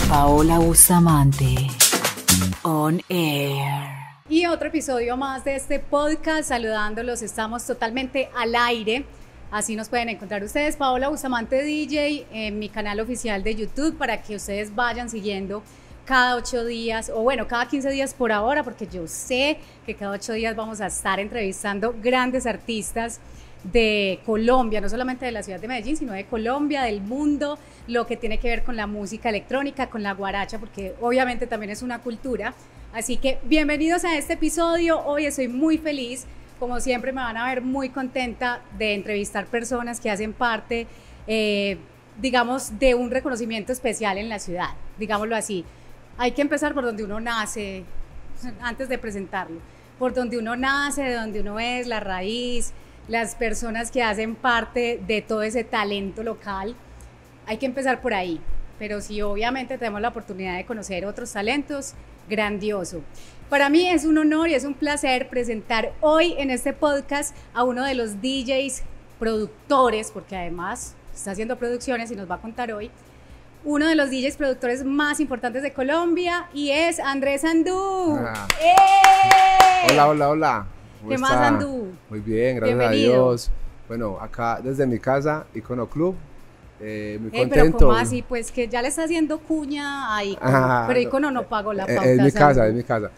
Paola Bustamante, on air. Y otro episodio más de este podcast, saludándolos, estamos totalmente al aire, así nos pueden encontrar ustedes, Paola Bustamante DJ, en mi canal oficial de YouTube, para que ustedes vayan siguiendo cada 8 días, o bueno, cada 15 días por ahora, porque yo sé que cada 8 días vamos a estar entrevistando grandes artistas de Colombia, no solamente de la ciudad de Medellín, sino de Colombia, del mundo, lo que tiene que ver con la música electrónica, con la guaracha, porque obviamente también es una cultura. Así que bienvenidos a este episodio. Hoy estoy muy feliz, como siempre me van a ver muy contenta de entrevistar personas que hacen parte, digamos, de un reconocimiento especial en la ciudad, digámoslo así. Hay que empezar por donde uno nace, antes de presentarlo, por donde uno nace, de donde uno es, la raíz, las personas que hacen parte de todo ese talento local. Hay que empezar por ahí, pero si obviamente tenemos la oportunidad de conocer otros talentos, grandioso. Para mí es un honor y es un placer presentar hoy en este podcast a uno de los DJs productores, porque además está haciendo producciones y nos va a contar hoy, uno de los DJs productores más importantes de Colombia, y es Andrés Sandú. Hola, hola, hola. ¿Qué más, Sandú? Muy bien, gracias Bienvenido. a Dios. Bueno, acá desde mi casa, Icono Club, muy contento. Pero ¿cómo así? Pues que ya le está haciendo cuña a Icono, pero Icono no pagó la pauta. Es mi casa, es mi casa.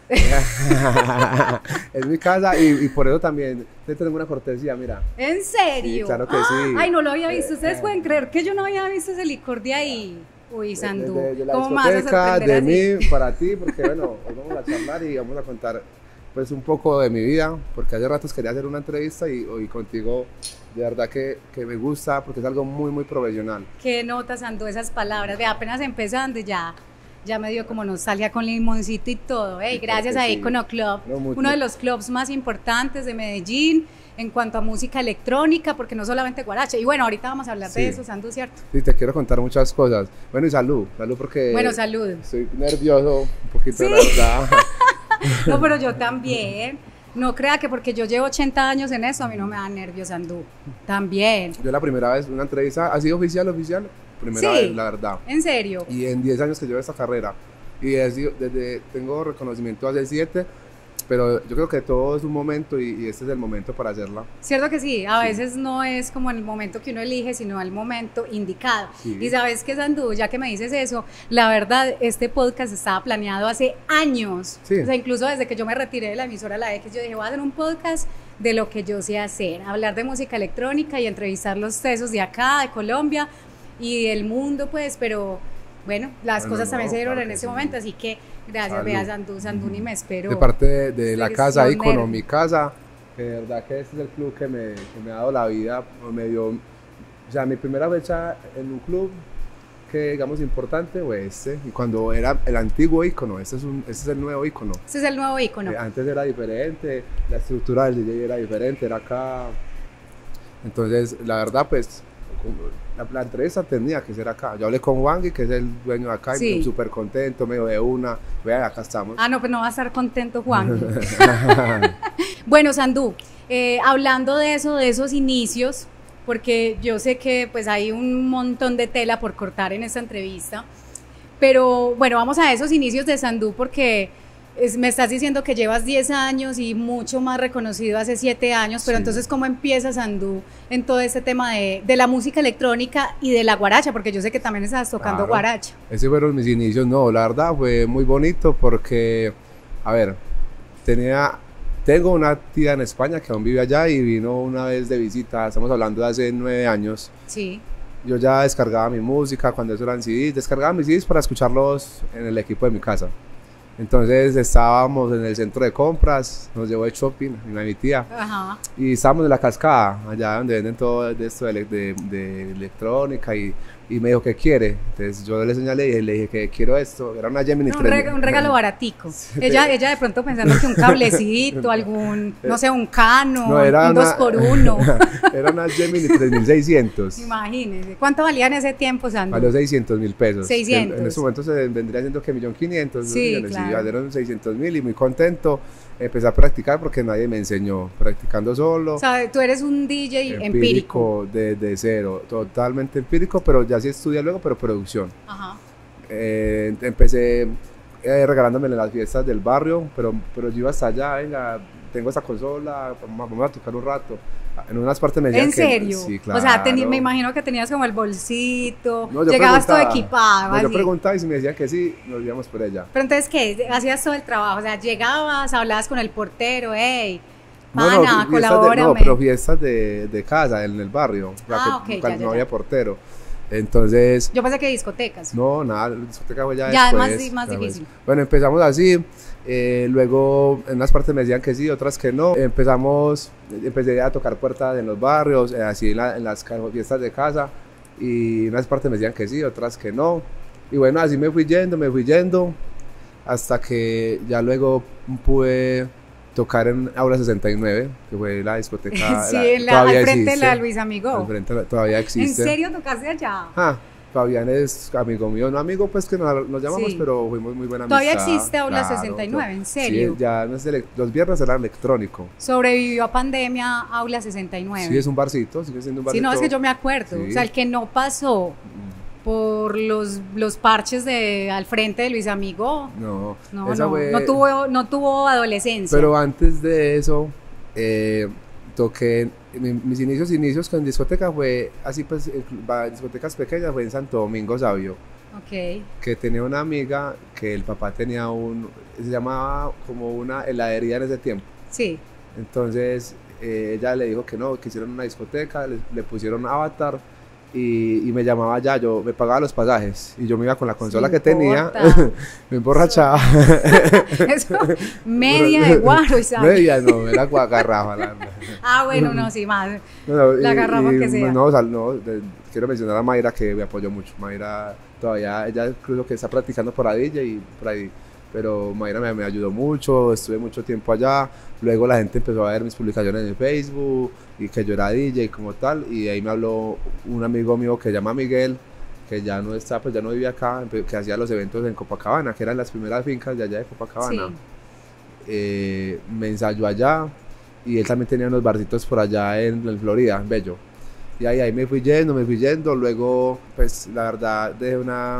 Es mi casa y por eso también te tengo una cortesía, mira. ¿En serio? Sí, claro que sí. Ay, no lo había visto. Ustedes pueden creer que yo no había visto ese licor de ahí. Uy, Sandú, de la ¿cómo más discoteca, de mí, para ti, porque bueno, hoy vamos a charlar y vamos a contar pues un poco de mi vida, porque hace ratos quería hacer una entrevista y hoy contigo de verdad que me gusta, porque es algo muy, muy profesional. ¿Qué notas, Sandú, esas palabras? Ve, apenas empezando y ya me dio como nostalgia con limoncito y todo. Hey, gracias a Icono Club, uno de los clubs más importantes de Medellín en cuanto a música electrónica, porque no solamente guaracha. Y bueno, ahorita vamos a hablar de eso, Sandú, ¿cierto? Sí, te quiero contar muchas cosas. Bueno, y salud porque... Bueno, salud. Estoy nervioso, un poquito, ¿sí? La verdad. No, pero yo también. No crea que porque yo llevo 80 años en eso, a mí no me da nervios, Sandú. También. Yo la primera vez, una entrevista, ¿ha sido oficial? Primera vez, la verdad. ¿En serio? Y en 10 años que llevo esta carrera. Y desde tengo reconocimiento hace 7, pero yo creo que todo es un momento y este es el momento para hacerla. Cierto que sí, a veces no es como en el momento que uno elige, sino el momento indicado. Sí. Y sabes que, Sandú, ya que me dices eso, la verdad, este podcast estaba planeado hace años. Sí. O sea, incluso desde que yo me retiré de la emisora La X, yo dije, voy a hacer un podcast de lo que yo sé hacer, hablar de música electrónica y entrevistar los tesos de acá, de Colombia y del mundo, pues, pero bueno, las cosas también se dieron en ese momento, así que gracias, vea, Sandú, ni me espero. De parte de la casa, Icono, mi casa, que de verdad que este es el club que me ha dado la vida, me dio, o sea, mi primera fecha en un club que digamos importante fue y cuando era el antiguo Icono, este es el nuevo Icono. Este es el nuevo Icono. Antes era diferente, la estructura del DJ era diferente, era acá, entonces la verdad pues la entrevista tenía que ser acá. Yo hablé con Wangi, que es el dueño de acá, y súper contento, me dijo de una, vean, acá estamos. Ah, no, pues no va a estar contento Wangi. Bueno, Sandú, hablando de eso, de esos inicios, porque yo sé que pues hay un montón de tela por cortar en esta entrevista, pero bueno, vamos a esos inicios de Sandú, porque me estás diciendo que llevas 10 años y mucho más reconocido hace 7 años, pero sí. Entonces, ¿cómo empieza Sandú en todo este tema de la música electrónica y de la guaracha? Porque yo sé que también estás tocando guaracha. Esos fueron mis inicios. No, la verdad fue muy bonito porque, a ver, tengo una tía en España que aún vive allá y vino una vez de visita, estamos hablando de hace 9 años. Sí. Yo ya descargaba mi música, cuando eso eran CDs, descargaba mis CDs para escucharlos en el equipo de mi casa. Entonces estábamos en el centro de compras, nos llevó de shopping, mi tía, ajá, y estábamos en la Cascada, allá donde venden todo de esto de electrónica, y me dijo, ¿qué quiere? Entonces yo le señalé y le dije que quiero esto, era una Gemini 3000. Un regalo baratico. Ella de pronto pensando que un cablecito, algún, no sé, un Canon, no, era un 2x1. Era una Gemini 3600. Imagínese, ¿cuánto valía en ese tiempo, Sandro? Valió 600.000 pesos. 600. En ese momento se vendría siendo que 1.500.000, sí, claro. Y valieron 600.000 y muy contento. Empecé a practicar porque nadie me enseñó, practicando solo. O sea, tú eres un DJ empírico. De cero, totalmente empírico, pero ya sí estudia luego, pero producción. Ajá. Empecé regalándome en las fiestas del barrio, pero yo iba hasta allá, venga, tengo esta consola, vamos a tocar un rato. En unas partes me decían ¿En serio? Sí, claro. O sea, me imagino que tenías como el bolsito, no, llegabas todo equipado. No, yo preguntaba y si me decían que sí, nos íbamos por ella. Pero entonces, ¿qué? Hacías todo el trabajo, o sea, llegabas, hablabas con el portero, hey, pana, colabórame. No, pero fiestas de casa, en el barrio, cuando no había portero. Entonces... Yo pensé que discotecas. No, nada, discoteca fue ya después. Más difícil. Bueno, empezamos así, luego en unas partes me decían que sí, otras que no. Empecé a tocar puertas en los barrios, así en las fiestas de casa, y en unas partes me decían que sí, otras que no. Y bueno, así me fui yendo, hasta que ya luego pude tocar en Aula 69, que fue la discoteca. Sí, al frente de la Luis Amigo. Al frente todavía existe. ¿En serio tocaste allá? Fabián es amigo mío, no amigo pues que nos llamamos, pero fuimos muy buena amistad. ¿Todavía existe Aula 69? ¿En serio? Sí, ya los viernes era electrónico. ¿Sobrevivió a pandemia Aula 69? Sí, es un barcito, sigue siendo un barcito. Sí, no, es que yo me acuerdo, o sea, el que no pasó por los parches al frente de Luis Amigo, no tuvo adolescencia. Pero antes de eso, toqué, mis inicios con discoteca fue así, pues, discotecas pequeñas, fue en Santo Domingo Sabio. Okay. Que tenía una amiga que el papá tenía se llamaba como una heladería en ese tiempo. Sí. Entonces ella le dijo que no, que hicieron una discoteca, le pusieron Avatar y me llamaba ya, yo me pagaba los pasajes y yo me iba con la consola que tenía, me emborrachaba. Eso, media de guaro, ¿sabes? Media, no, era garrafa. Bueno, no, sí, más. La garrafa que sea. Quiero mencionar a Mayra que me apoyó mucho. Mayra todavía, ella creo que está practicando por Adilla y por ahí. Pero Mayra me ayudó mucho, estuve mucho tiempo allá. Luego la gente empezó a ver mis publicaciones en Facebook y que yo era DJ como tal. Y ahí me habló un amigo mío que se llama Miguel, que ya no está, pues ya no vivía acá, que hacía los eventos en Copacabana, que eran las primeras fincas de allá de Copacabana. Sí. Me ensayó allá y él también tenía unos barcitos por allá en Florida, en Bello. Y ahí me fui yendo, luego pues la verdad dejé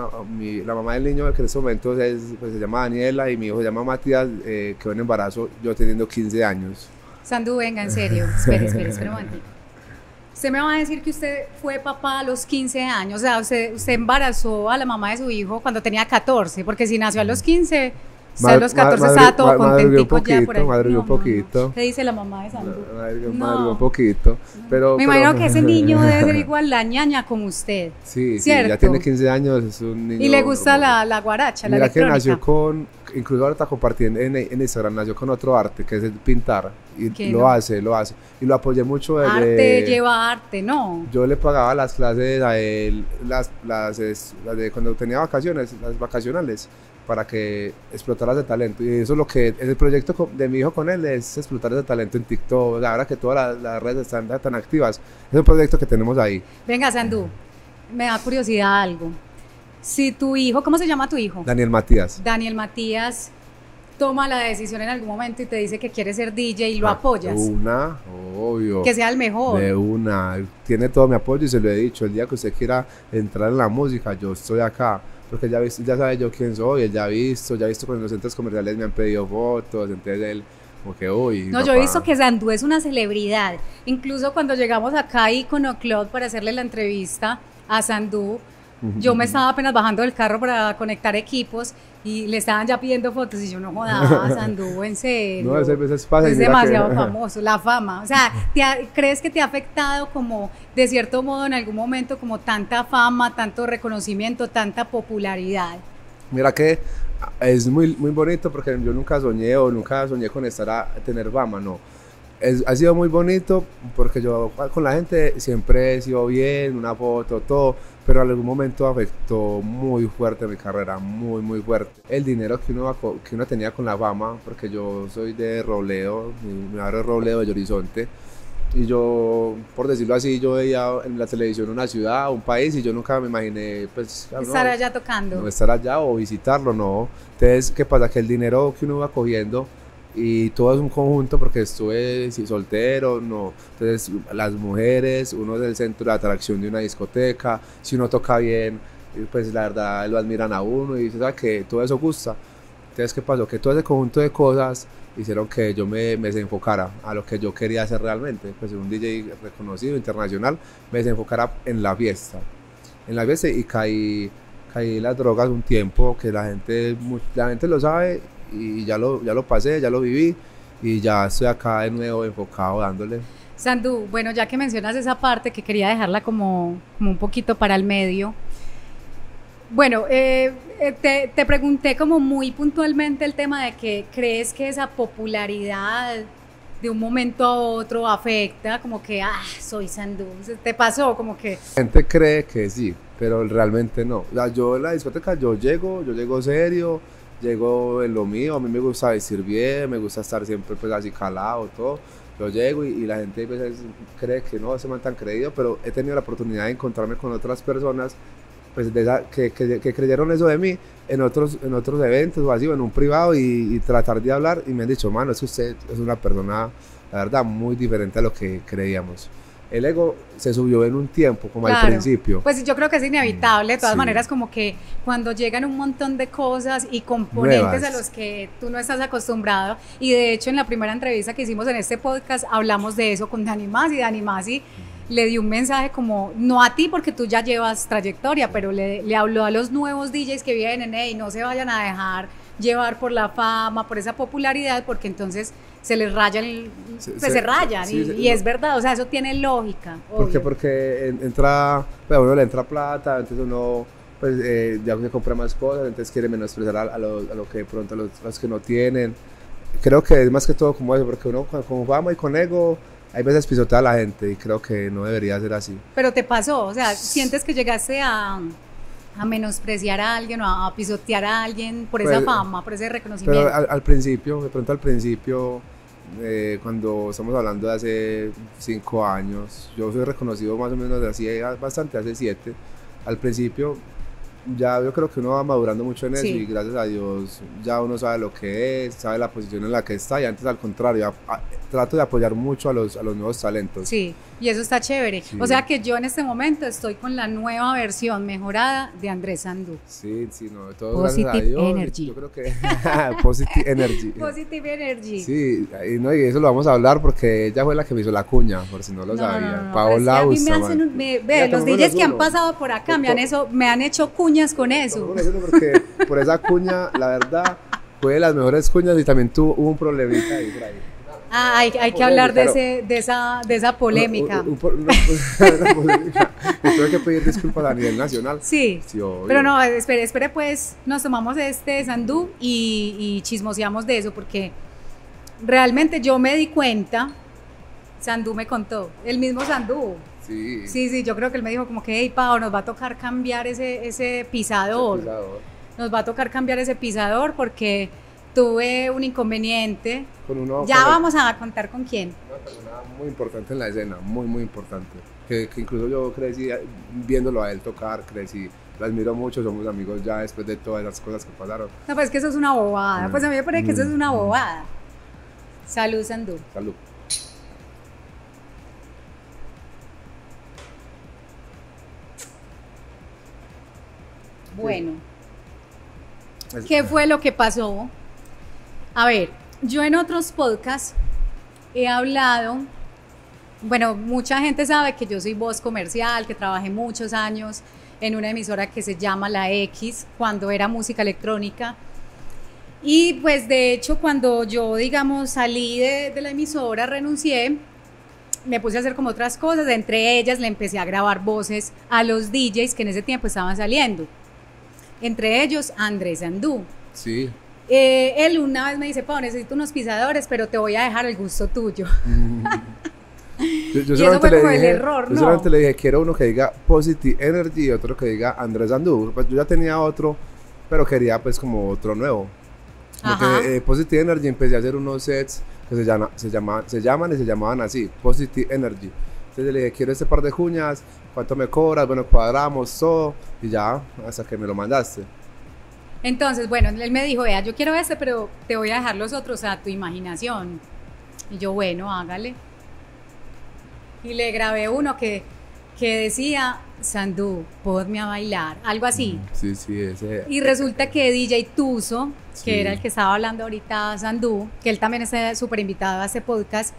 la mamá del niño que en ese momento pues, se llama Daniela y mi hijo se llama Matías, quedó en embarazo yo teniendo 15 años. Sandu, venga, en serio, espere un momentito. Usted me va a decir que usted fue papá a los 15 años, o sea, usted embarazó a la mamá de su hijo cuando tenía 14, porque si nació a los 15... a los 14 estaba todo contentico ya por ahí. Madrugó un poquito. ¿Qué dice la mamá de Sandu? Madrugó un poquito. Pero, me imagino que ese niño debe ser igual la ñaña como usted. Sí, ya tiene 15 años, es un niño. Y le gusta la guaracha, la electrónica. Mira que nació incluso ahora está compartiendo en Instagram, nació con otro arte, que es el pintar. Y lo hace. Y lo apoyé mucho. Arte lleva arte, ¿no? Yo le pagaba las clases a él, las de cuando tenía vacaciones, las vacacionales, para que explotara ese talento. Y eso es lo que el proyecto de mi hijo con él es explotar ese talento en TikTok. Ahora que todas las redes están tan activas, es un proyecto que tenemos ahí. Venga, Sandu, me da curiosidad algo. Si tu hijo, ¿cómo se llama tu hijo? Daniel Matías. Daniel Matías toma la decisión en algún momento y te dice que quiere ser DJ y lo apoyas. Obvio. Que sea el mejor. De una. Tiene todo mi apoyo y se lo he dicho. El día que usted quiera entrar en la música, yo estoy acá. Porque ya sabe yo quién soy, él ya ha visto cuando en los centros comerciales me han pedido fotos, entonces él como que No, yo he visto que Sandu es una celebridad, incluso cuando llegamos acá a Iconoclub para hacerle la entrevista a Sandu, yo me estaba apenas bajando del carro para conectar equipos y le estaban ya pidiendo fotos y yo no jodaba, Sandu, en serio. No, es demasiado famoso, la fama. O sea, ¿crees que te ha afectado como, de cierto modo, en algún momento, como tanta fama, tanto reconocimiento, tanta popularidad? Mira que es muy, muy bonito porque yo nunca soñé con tener fama, no. Ha sido muy bonito porque yo con la gente siempre he sido bien, una foto, todo, pero en algún momento afectó muy fuerte mi carrera, muy, muy fuerte. El dinero que uno tenía con la fama, porque yo soy de Robledo, mi barrio es Robledo de Horizonte, y yo, por decirlo así, yo veía en la televisión una ciudad, un país, y yo nunca me imaginé pues, estar allá tocando. No, estar allá o visitarlo, no. Entonces, ¿qué pasa? Que el dinero que uno va cogiendo, y todo es un conjunto porque estuve soltero, no. Entonces las mujeres, uno es el centro de atracción de una discoteca, si uno toca bien, pues la verdad lo admiran a uno y se sabe que todo eso gusta. Entonces, ¿qué pasó? Que todo ese conjunto de cosas hicieron que yo me desenfocara a lo que yo quería hacer realmente. Pues un DJ reconocido, internacional, me desenfocara en la fiesta y caí en las drogas un tiempo, que la gente lo sabe y ya lo pasé, ya lo viví y ya estoy acá de nuevo enfocado dándole. Sandú, bueno, ya que mencionas esa parte que quería dejarla como un poquito para el medio. Bueno, te pregunté como muy puntualmente el tema de que crees que esa popularidad de un momento a otro afecta, como que, soy Sandú. ¿Te pasó como que? La gente cree que sí, pero realmente no. O sea, yo en la discoteca yo llego serio, llego en lo mío, a mí me gusta vestir bien, me gusta estar siempre pues así calado, todo. Yo llego y la gente a veces cree que no, se me han tan creído, pero he tenido la oportunidad de encontrarme con otras personas pues que creyeron eso de mí en otros eventos o así, o en un privado y tratar de hablar y me han dicho, mano, es que usted es una persona, la verdad, muy diferente a lo que creíamos. El ego se subió en un tiempo, como claro, al principio. Pues yo creo que es inevitable, de todas maneras, como que cuando llegan un montón de cosas y componentes a los que tú no estás acostumbrado, y de hecho en la primera entrevista que hicimos en este podcast hablamos de eso con Dani Masi. Dani Masi le dio un mensaje como, no a ti porque tú ya llevas trayectoria, pero le habló a los nuevos DJs que vienen, y no se vayan a dejar llevar por la fama, por esa popularidad, porque entonces se les rayan, se rayan, y es verdad, o sea, eso tiene lógica. Porque entra, pues a uno le entra plata, entonces uno pues ya se compra más cosas, entonces quiere menospreciar a lo que de pronto los que no tienen. Creo que es más que todo como eso, porque uno con fama y con ego hay veces pisotea a la gente y creo que no debería ser así. Pero te pasó, o sea, ¿sientes que llegaste a menospreciar a alguien o a pisotear a alguien por esa fama, por ese reconocimiento? Pero al principio, de pronto al principio, cuando estamos hablando de hace 5 años, yo soy reconocido más o menos así bastante, hace 7. Al principio ya yo creo que uno va madurando mucho en eso y gracias a Dios ya uno sabe lo que es, sabe la posición en la que está, y antes al contrario, trato de apoyar mucho a los nuevos talentos. Sí, y eso está chévere. Sí. O sea que yo en este momento estoy con la nueva versión mejorada de Andrés Sandú. Sí, no, todo gracias a Dios. Energy. Yo creo que Positive Energy. Positive Energy. Sí, y eso lo vamos a hablar porque ella fue la que me hizo la cuña, por si no lo sabía. No, Paola Bustamante. Los DJs que han pasado por acá me han hecho cuñas con eso. Porque por esa cuña, la verdad, fue de las mejores cuñas y también hubo un problemita ahí por ahí. Hay que hablar de esa polémica. Una polémica. Tuve que pedir disculpas a nivel nacional. Sí, pero no, espere pues, nos tomamos Sandú y chismoseamos de eso, porque realmente yo me di cuenta, Sandú me contó, el mismo Sandú. Sí, yo creo que él me dijo como que, hey, Pau, nos va a tocar cambiar ese pisador. Nos va a tocar cambiar ese pisador porque tuve un inconveniente. Vamos a contar con quién. Una persona muy importante en la escena, muy importante. Que incluso yo crecí viéndolo a él tocar, lo admiro mucho, somos amigos ya después de todas esas cosas que pasaron. No, pues es que eso es una bobada, pues a mí me parece que eso es una bobada. Salud, Sandú. Salud. Bueno, ¿qué fue lo que pasó? A ver, yo en otros podcasts he hablado, bueno, mucha gente sabe que yo soy voz comercial, que trabajé muchos años en una emisora que se llama La X, cuando era música electrónica. Y pues de hecho cuando yo, digamos, salí de la emisora, renuncié, me puse a hacer como otras cosas, entre ellas le empecé a grabar voces a los DJs que en ese tiempo estaban saliendo. Entre ellos, Andrés Sandú. Sí. Él una vez me dice, Pau, necesito unos pisadores, pero te voy a dejar el gusto tuyo. Yo y eso fue como el error, ¿no? Yo solamente le dije, quiero uno que diga Positive Energy y otro que diga Andrés Sandú. Pues yo ya tenía otro, pero quería pues como otro nuevo. Porque, Positive Energy empecé a hacer unos sets que se llamaban así, Positive Energy. Entonces le dije, quiero este par de cuñas, ¿cuánto me cobras? Bueno, cuadramos todo y ya, hasta que me lo mandaste. Entonces, bueno, él me dijo, vea, yo quiero pero te voy a dejar los otros a tu imaginación. Y yo, bueno, hágale. Y le grabé uno que que decía, Sandú, ponme a bailar, algo así. Sí, ese. Y resulta que DJ Tuzo, que Sí. era el que estaba hablando ahorita, Sandú, que él también está súper invitado a este podcast,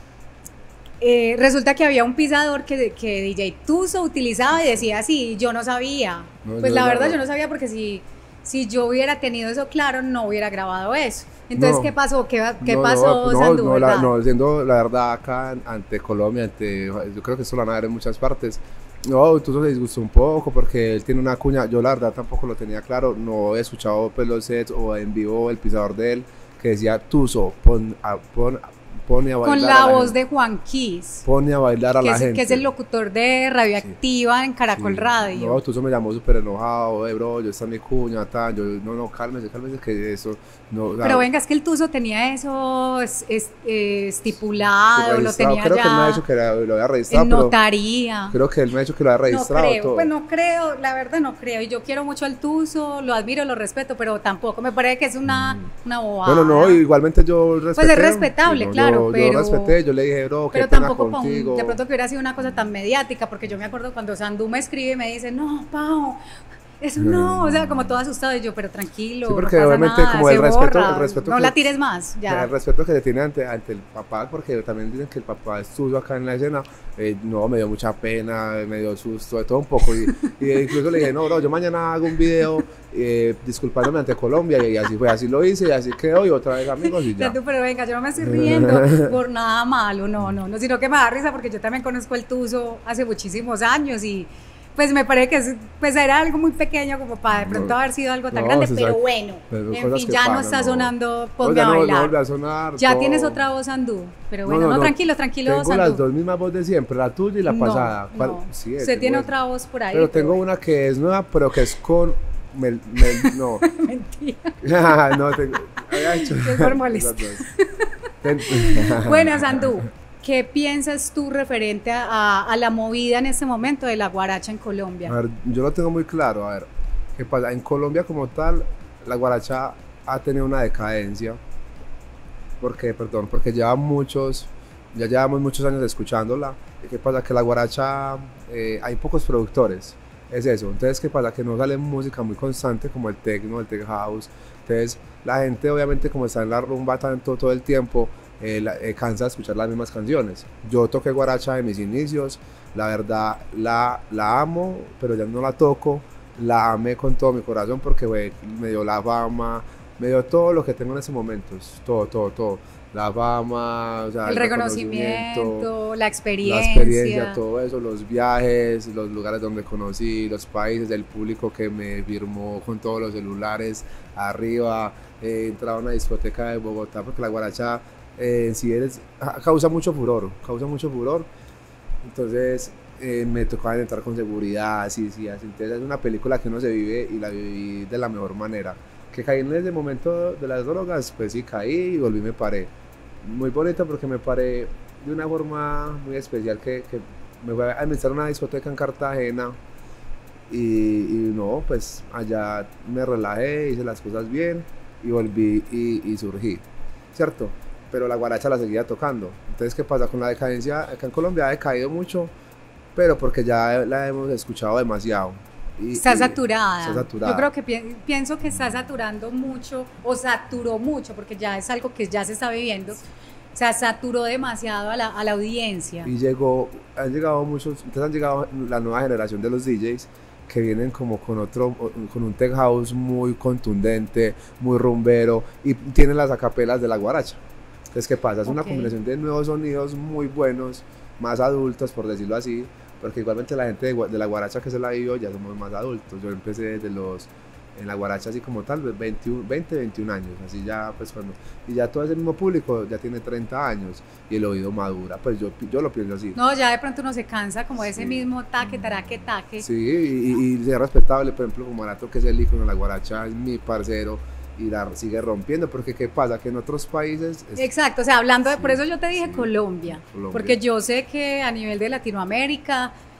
resulta que había un pisador que DJ Tuzo utilizaba y decía así, yo no sabía. No, Pues yo la la verdad verdad. yo no sabía porque si yo hubiera tenido eso claro, no hubiera grabado eso. Entonces, No. ¿qué pasó? ¿Qué No, pasó, no, Sandú, verdad? siendo la verdad acá ante Colombia, yo creo que esto lo van a ver en muchas partes. No, Tuzo se disgustó un poco porque él tiene una cuña, yo la verdad tampoco lo tenía claro, no he escuchado pues, los sets o en vivo el pisador de él que decía Tuzo, pone a bailar Con a la voz gente. de Juan Kiss, Pone a bailar a que la es, gente. que es el locutor de Radioactiva en Caracol Sí. Radio. No, Tuzo me llamó súper enojado, bro, yo está mi cuña, tal, yo, no, cálmese, que eso, no, o sea, Pero venga, es que el Tuzo tenía eso estipulado, lo registrado. tenía Creo que él me ha ya dicho que lo había registrado, en pero notaría. creo que él me ha dicho que lo había No registrado creo, todo. pues no creo, la verdad no creo. Y yo quiero mucho al Tuzo, lo admiro, lo respeto, pero tampoco me parece que es una bobada. No, igualmente yo respeté. Pues es respetable, claro, pero yo respeté, yo le dije, bro, qué pero pena tampoco contigo. de pronto que hubiera sido una cosa tan mediática, porque yo me acuerdo cuando Sandú me escribe y me dice, no, Pau, eso no, o sea, como todo asustado, y yo, pero tranquilo, Sí, porque no pasa obviamente nada, como se el borra, respeto no que- la tires más, ya. El respeto que le tiene ante el papá, porque también dicen que el papá estuvo acá en la escena, no, me dio mucha pena, me dio susto, de todo un poco, y incluso le dije, no, bro, yo mañana hago un video disculpándome ante Colombia, y así fue, así lo hice, y así quedó, y otra vez amigos, y ya. Sandú, pero venga, yo no me estoy riendo por nada malo, no, sino que me da risa porque yo también conozco el Tuzo hace muchísimos años y pues me parece que pues era algo muy pequeño como para de pronto No, haber sido algo tan no, grande, se pero sabe- bueno, pero en cosas fin, que ya no pasan, está no. sonando Ponme Oiga, a no bailar. vuelve a sonar, Ya no. tienes otra voz, Sandú, pero bueno, no, tranquilo, Tengo Sandú. las dos mismas voces de siempre, la tuya y la pasada. ¿Cuál? No. Sí, Usted tengo tiene esa. otra voz por ahí. Pero tengo una que es nueva, pero que es con no. Mentira. No, tengo. Había hecho. Es por molestar. Esas dos. Bueno, Sandú, ¿qué piensas tú referente a la movida en este momento de la guaracha en Colombia? A ver, yo lo tengo muy claro. A ver, ¿qué pasa? En Colombia, como tal, la guaracha ha tenido una decadencia. Porque ya llevamos muchos años escuchándola. ¿Y qué pasa? Que la guaracha, hay pocos productores. Es eso. Entonces, ¿qué pasa? Que no sale música muy constante como el techno, el tech house. Entonces, la gente, obviamente, como está en la rumba tanto todo el tiempo, cansa de escuchar las mismas canciones. Yo toqué guaracha en mis inicios. La verdad, la amo, pero ya no la toco. La amé con todo mi corazón porque me dio la fama, me dio todo lo que tengo en estos momentos. Todo. La fama, o sea, El reconocimiento, la experiencia, todo eso, los viajes, los lugares donde conocí, los países, el público que me firmó con todos los celulares arriba. Entraba a una discoteca de Bogotá porque la guaracha causa mucho furor. Entonces me tocaba entrar con seguridad, así. Entonces es una película que uno se vive y la viví de la mejor manera. Que caí en ese momento de las drogas, pues sí caí y volví y me paré. Muy bonita porque me paré de una forma muy especial que me fui a administrar una discoteca en Cartagena y no, pues allá me relajé, hice las cosas bien y volví y surgí, ¿cierto? Pero la guaracha la seguía tocando. Entonces, ¿qué pasa? Con la decadencia, acá en Colombia ha decaído mucho, pero porque ya la hemos escuchado demasiado. Está saturada. Está saturada. Yo creo que pienso que está saturando mucho, o saturó mucho, porque ya es algo que ya se está viviendo. O sea, saturó demasiado a la audiencia. Y han llegado muchos, entonces han llegado la nueva generación de los DJs que vienen como con un tech house muy contundente, muy rumbero, y tienen las acapelas de la guaracha. Entonces, ¿qué pasa? Es una combinación de nuevos sonidos muy buenos, más adultos, por decirlo así, porque igualmente la gente de la guaracha que se la vivió ya somos más adultos. Yo empecé en la guaracha así como tal, 21 años, así ya pues y ya todo ese mismo público ya tiene 30 años y el oído madura, pues yo lo pienso así. No, ya de pronto uno se cansa como de ese mismo taque, taraque, taque. Sí, y es respetable, por ejemplo, como Marato, que es el ícono de la guaracha, es mi parcero, y la sigue rompiendo, porque ¿qué pasa? Que en otros países... Exacto, o sea, por eso yo te dije Colombia, Colombia, porque yo sé que a nivel de Latinoamérica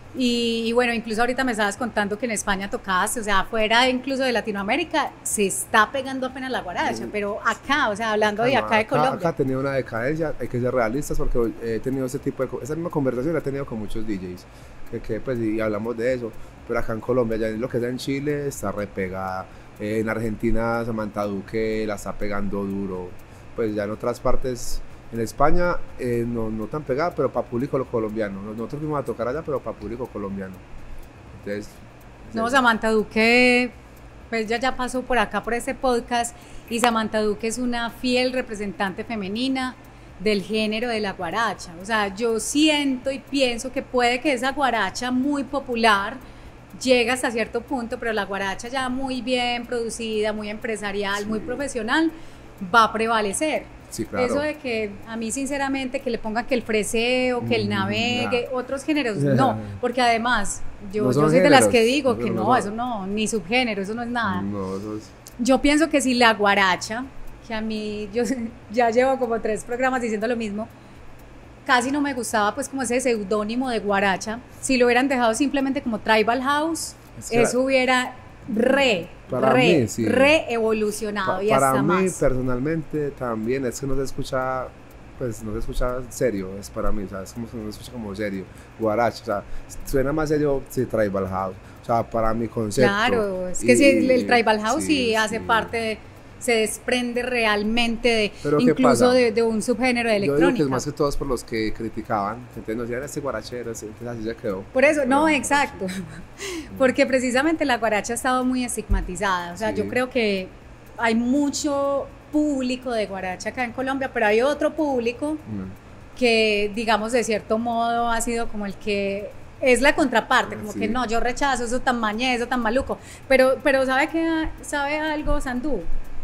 Y bueno, incluso ahorita me estabas contando que en España tocaste, o sea, fuera incluso de Latinoamérica, se está pegando apenas la guaracha, pero acá, o sea, hablando de acá de Colombia. Acá ha tenido una decadencia, hay que ser realistas porque he tenido ese tipo de, esa misma conversación la he tenido con muchos DJs, que pues, y hablamos de eso, pero acá en Colombia, ya en lo que es en Chile, está repegada, en Argentina Samantha Duque la está pegando duro, pues ya en otras partes. En España no tan pegada, pero para público colombiano. Nosotros fuimos a tocar allá, pero para público colombiano. Entonces, no, Samantha Duque, pues ya pasó por acá por este podcast, y Samantha Duque es una fiel representante femenina del género de la guaracha. O sea, yo siento y pienso que puede que esa guaracha muy popular llegue hasta cierto punto, pero la guaracha ya muy bien producida, muy empresarial, muy profesional, va a prevalecer. Sí, claro. Eso de que a mí sinceramente que le pongan que el freseo, que el navegue, otros géneros, no, porque además yo soy de las que digo que no, eso no, ni subgénero, eso no es nada. No, eso es... Yo pienso que si la guaracha, que a mí, yo ya llevo como 3 programas diciendo lo mismo, casi no me gustaba pues como ese seudónimo de guaracha, si lo hubieran dejado simplemente como Tribal House, eso hubiera evolucionado y hasta más. Para mí personalmente también es que no se escucha, pues no se escucha serio, es para mí, ¿sabes? Como que no se escucha como serio, guaracha, o sea, suena más serio si Tribal House, o sea, para mi concepto. Claro, es que si el Tribal House sí hace parte, se desprende realmente de incluso de un subgénero de electrónica. Yo digo que es más que todos por los que criticaban, que entonces nos decían este guarachero, entonces así se quedó. Por eso, no, exacto, porque precisamente la guaracha ha estado muy estigmatizada, o sea, yo creo que hay mucho público de guaracha acá en Colombia, pero hay otro público que, digamos, de cierto modo ha sido como el que es la contraparte, como que no, yo rechazo eso tan mañé, eso tan maluco, pero ¿sabe algo, Sandú?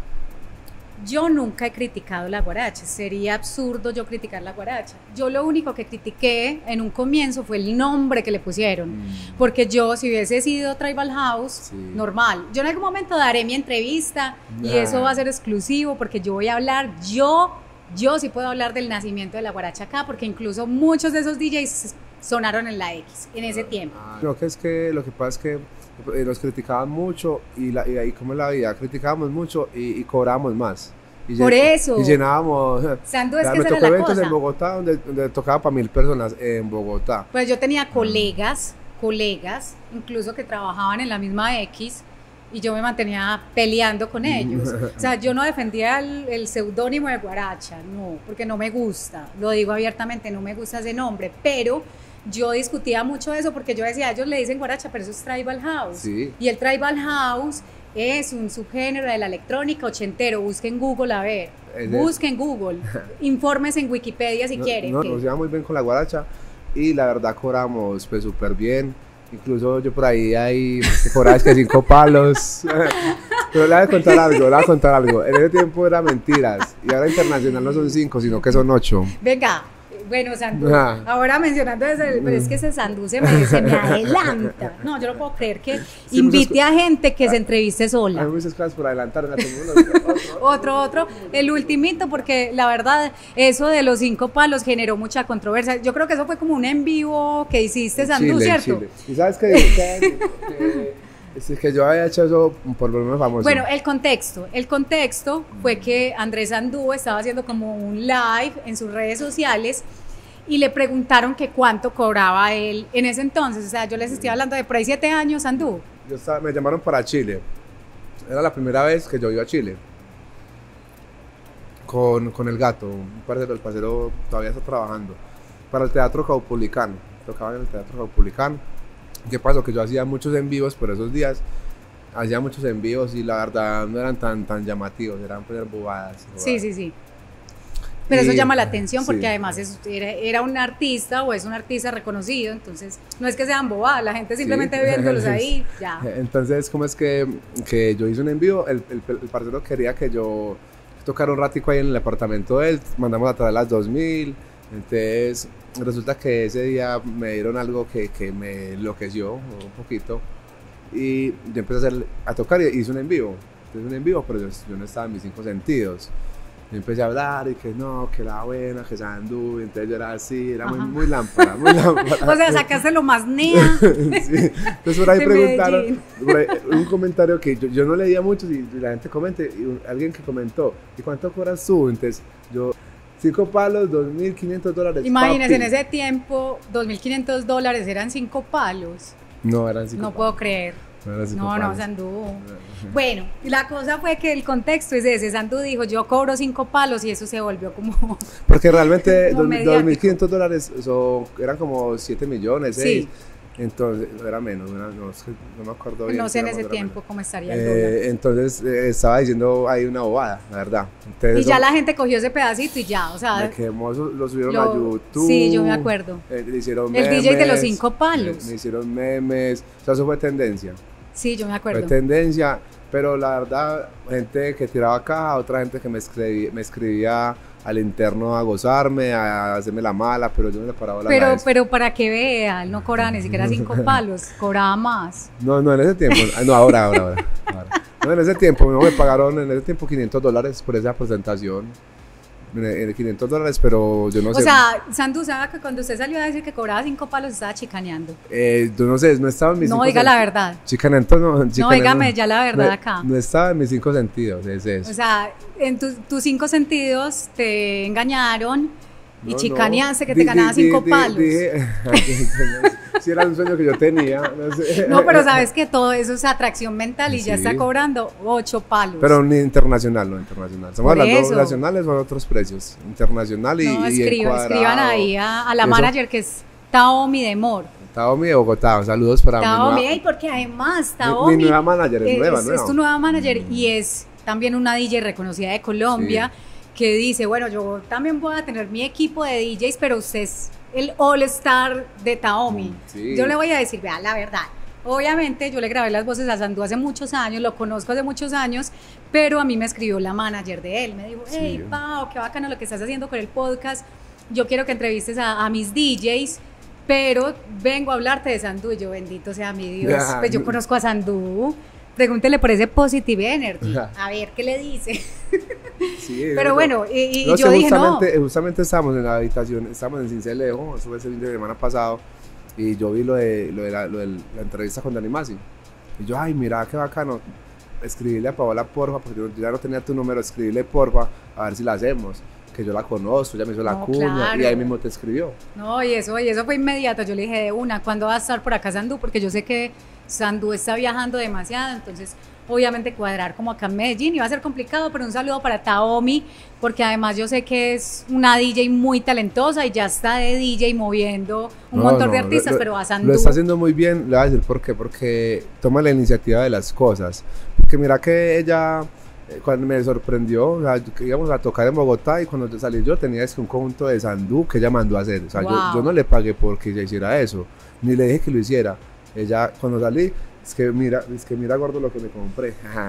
Yo nunca he criticado la guaracha, sería absurdo yo criticar la guaracha. Yo lo único que critiqué en un comienzo fue el nombre que le pusieron, porque yo si hubiese sido Tribal House, normal, yo en algún momento daré mi entrevista y eso va a ser exclusivo porque yo voy a hablar, yo sí puedo hablar del nacimiento de la guaracha acá, porque incluso muchos de esos DJs sonaron en la X en ese tiempo. Lo que pasa es que nos criticaban mucho y ahí como en la vida criticábamos mucho y cobrábamos más. Por eso. Y llenábamos. Sandu, es que me esa tocó era la eventos cosa. En Bogotá donde tocaba para 1000 personas en Bogotá. Pues yo tenía colegas, incluso que trabajaban en la misma X, y yo me mantenía peleando con ellos. O sea, yo no defendía el seudónimo de guaracha, no, porque no me gusta, lo digo abiertamente, no me gusta ese nombre, pero yo discutía mucho eso porque yo decía, ellos le dicen guaracha, pero eso es Tribal House. Sí. Y el Tribal House es un subgénero de la electrónica ochentero. Busquen Google a ver. Busquen Google. Informes en Wikipedia si quieren. Nos iba muy bien con la guaracha y la verdad cobramos pues súper bien. Incluso yo por ahí cobraba que 5 palos. Pero le voy a contar algo. En ese tiempo eran mentiras. Y ahora internacional no son 5, sino que son 8. Venga. Bueno, Sandú, ahora mencionando eso, pero es que ese Sandú se me adelanta. No, yo no puedo creer que invite a gente que se entreviste sola. Hay muchas cosas por adelantar. Otro, el ultimito, porque la verdad, eso de los 5 palos generó mucha controversia. Yo creo que eso fue como un en vivo que hiciste, Sandú, ¿cierto? ¿Y sabes qué? Es que yo había hecho eso por volverme famoso. Bueno, el contexto fue que Andrés Sandú estaba haciendo como un live en sus redes sociales y le preguntaron que cuánto cobraba él en ese entonces. O sea, yo les estoy hablando de por ahí 7 años, Sandú. Me llamaron para Chile. Era la primera vez que yo iba a Chile. Con el gato, el parcero todavía está trabajando. Para el Teatro Caupolicán. Tocaba en el Teatro Caupolicán. ¿Qué pasó? Que yo hacía muchos en vivos por esos días, hacía muchos en vivos y la verdad no eran tan llamativos, eran poner bobadas. Sí. Pero eso llama la atención porque además era un artista o es un artista reconocido, entonces no es que sean bobadas, la gente simplemente viéndolos ahí, ya. Entonces, ¿cómo es que yo hice un en vivo? El parcero quería que yo tocara un ratico ahí en el apartamento de él, mandamos a traer las 2000, entonces resulta que ese día me dieron algo que me enloqueció un poquito y yo empecé a tocar y hice un en vivo, pero yo no estaba en mis 5 sentidos Y empecé a hablar y que no, que la buena, que Sandu, y entonces yo era así, era muy lámpara, muy lámpara. O sea, sacaste lo más nea. Sí. Entonces por ahí preguntaron, por ahí, un comentario que yo no leía mucho y la gente comenta, y alguien que comentó, ¿y cuánto cobras tú? Entonces yo, 5 palos, $2.500. Imagínense, papi. en ese tiempo, $2.500 eran 5 palos. No, eran 5 No palos. puedo creer. No, Sandu. Bueno, y la cosa fue que el contexto es ese. Sandu dijo, yo cobro 5 palos y eso se volvió como... Porque realmente como $2.500 eran como 7 millones, 6. Sí. Entonces, era menos, no me acuerdo bien. No sé en ese tiempo cómo estaría el dólar. Entonces, estaba diciendo ahí una bobada, la verdad. Entonces, y ya la gente cogió ese pedacito y ya, o sea... Me quemó, lo subieron a YouTube. Sí, yo me acuerdo. Le hicieron el memes, DJ de los 5 palos. Me hicieron memes, o sea, eso fue tendencia. Sí, yo me acuerdo. Fue tendencia, pero la verdad, gente que tiraba caja, otra gente que me escribía al interno a gozarme, a hacerme la mala, pero yo no le paraba la cabeza. Pero para que vea, él no cobraba ni siquiera 5 palos, cobraba más. No, en ese tiempo, no, ahora. No, en ese tiempo, me pagaron en ese tiempo $500 por esa presentación. $500, pero yo no sé. O sea, Sandu, ¿sabe que cuando usted salió a decir que cobraba 5 palos estaba chicaneando? Yo no sé, no estaba en mis 5 sentidos. No, diga la verdad. Chicaneando no. No, dígame ya la verdad acá. No estaba en mis 5 sentidos, es eso. O sea, en tus 5 sentidos te engañaron y chicaneaste que te ganabas 5 palos. Si era un sueño que yo tenía, no sé. No, pero sabes que todo eso es atracción mental y ya está cobrando 8 palos. Pero ni internacional, no internacional. Estamos hablando nacionales, son otros precios. Internacional y escriban ahí a la manager que es Taomi de Mor. Taomi de Bogotá, saludos para Taomi, porque además Taomi mi nueva manager es tu nueva manager y es también una DJ reconocida de Colombia que dice, bueno, yo también voy a tener mi equipo de DJs, pero usted es el All Star de Taomi. Sí. Yo le voy a decir, vea, la verdad, obviamente yo le grabé las voces a Sandu hace muchos años, lo conozco hace muchos años, pero a mí me escribió la manager de él, me dijo, hey, Pau, qué bacano lo que estás haciendo con el podcast, yo quiero que entrevistes a mis DJs, pero vengo a hablarte de Sandu, y yo, bendito sea mi Dios, pues yo conozco a Sandu, pregúntele por ese Positive Energy, a ver qué le dice. Sí, pero bueno, y yo dije justamente estábamos en la habitación, estábamos en Cincelejo, eso fue ese fin de semana pasado, y yo vi lo de la entrevista con Dani Masi, y yo, ay, mira, qué bacano, escribirle a Paola, porfa, porque yo ya no tenía tu número, escribirle, porfa, a ver si la hacemos, que yo la conozco, ella me hizo la cuña, claro. Y ahí mismo te escribió. No, y eso fue inmediato, yo le dije de una, ¿cuándo va a estar por acá Sandu? Porque yo sé que Sandu está viajando demasiado, entonces obviamente cuadrar como acá en Medellín iba a ser complicado, pero un saludo para Taomi, porque además yo sé que es una DJ muy talentosa y ya está de DJ moviendo un montón de artistas, pero a Sandu lo está haciendo muy bien, le voy a decir por qué, porque toma la iniciativa de las cosas, porque mira que ella cuando me sorprendió, o sea, que íbamos a tocar en Bogotá y cuando salí yo tenía un conjunto de Sandu que ella mandó a hacer, o sea, yo no le pagué porque ella hiciera eso, ni le dije que lo hiciera. Ella, cuando salí, es que mira gordo lo que me compré.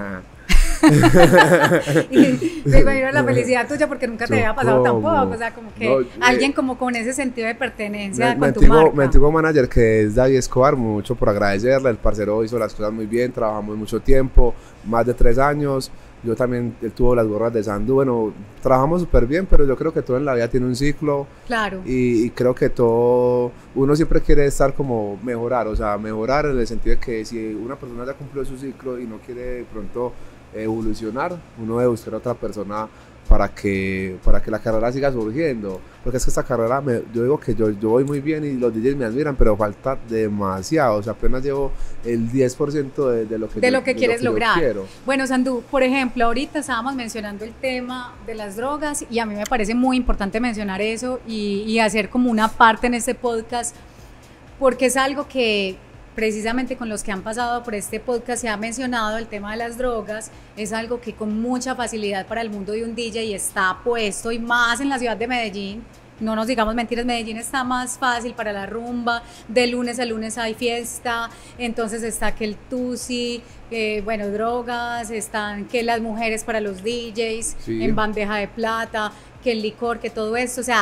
Y me imagino la felicidad tuya porque nunca te había pasado tampoco, o sea, como que alguien como con ese sentido de pertenencia con tu marca. Mi antiguo manager, que es David Escobar, mucho por agradecerle, el parcero hizo las cosas muy bien, trabajamos mucho tiempo, más de 3 años, yo también, él tuvo las gorras de Sandu, bueno, trabajamos súper bien, pero yo creo que todo en la vida tiene un ciclo, claro, y creo que todo, uno siempre quiere estar como mejorar, o sea, mejorar en el sentido de que si una persona ya cumplió su ciclo y no quiere de pronto evolucionar, uno debe buscar a otra persona para que la carrera siga surgiendo, porque es que esta carrera, yo digo que yo voy muy bien y los DJs me admiran, pero falta demasiado, o sea, apenas llevo el 10% de lo que quieres lograr. Bueno, Sandu, por ejemplo, ahorita estábamos mencionando el tema de las drogas y a mí me parece muy importante mencionar eso y hacer como una parte en este podcast, porque es algo que precisamente con los que han pasado por este podcast se ha mencionado el tema de las drogas, es algo que con mucha facilidad para el mundo de un DJ está puesto y más en la ciudad de Medellín, no nos digamos mentiras, Medellín está más fácil para la rumba, de lunes a lunes hay fiesta, entonces está que el tusi, bueno, drogas, están que las mujeres para los DJs, en bandeja de plata, que el licor, que todo esto, o sea,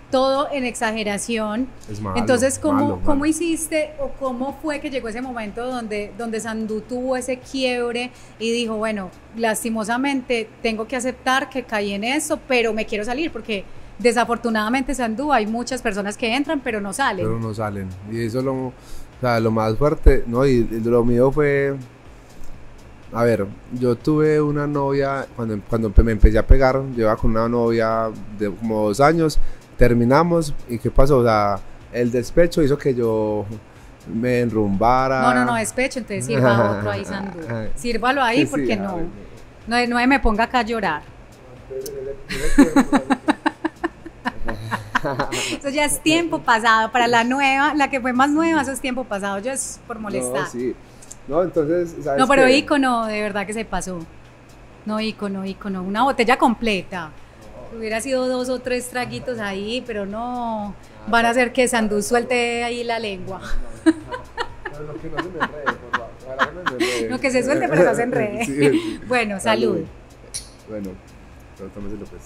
todo en exageración. Es malo, Entonces, ¿cómo malo. hiciste o cómo fue que llegó ese momento donde Sandú tuvo ese quiebre y dijo, bueno, lastimosamente tengo que aceptar que caí en eso, pero me quiero salir? Porque desafortunadamente Sandú hay muchas personas que entran pero no salen. Pero no salen. Y eso es o sea, lo más fuerte, ¿no? Y lo mío fue... A ver, yo tuve una novia, cuando me empecé a pegar, llevaba con una novia de como 2 años, terminamos, ¿y qué pasó? O sea, el despecho hizo que yo me enrumbara. No, despecho, entonces sirva otro ahí, Sandú. Sírvalo ahí porque sí, no me ponga acá a llorar. Eso ya es tiempo pasado, para la nueva, la que fue más nueva, eso es tiempo pasado, yo es por molestar. No, sí. No, entonces, ¿sabes? No, pero ícono, de verdad que se pasó. No, ícono, una botella completa. Hubiera sido 2 o 3 traguitos ahí, pero no, van a hacer que Sandú suelte ahí la lengua. No, que no se me enrede, por favor. Ojalá no me enrede. No, que se suelte, pero no se enrede. Sí. Bueno, salud. Bueno, pero tómeselo pues.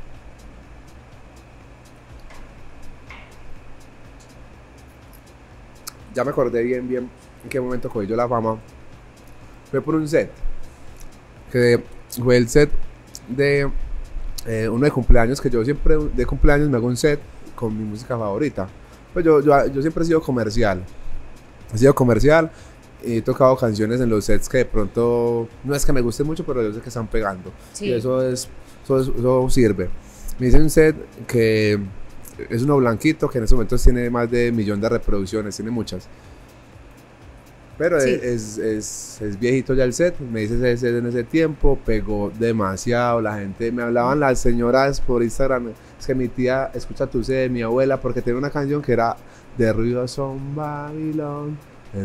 Ya me acordé bien en qué momento cogí yo la fama. Fue por un set, que fue el set de uno de cumpleaños, que yo siempre de cumpleaños me hago un set con mi música favorita. Pues yo siempre he sido comercial y he tocado canciones en los sets que de pronto no es que me guste mucho, pero yo sé que están pegando. Sí. Y eso sirve. Me hice un set que es uno blanquito, que en estos momentos tiene más de 1 millón de reproducciones, tiene muchas. Pero sí, es viejito ya el set. Me hice ese set en ese tiempo, pegó demasiado. La gente, me hablaban las señoras por Instagram, es que mi tía escucha tu set, mi abuela, porque tiene una canción que era de Ruido Son Babilón.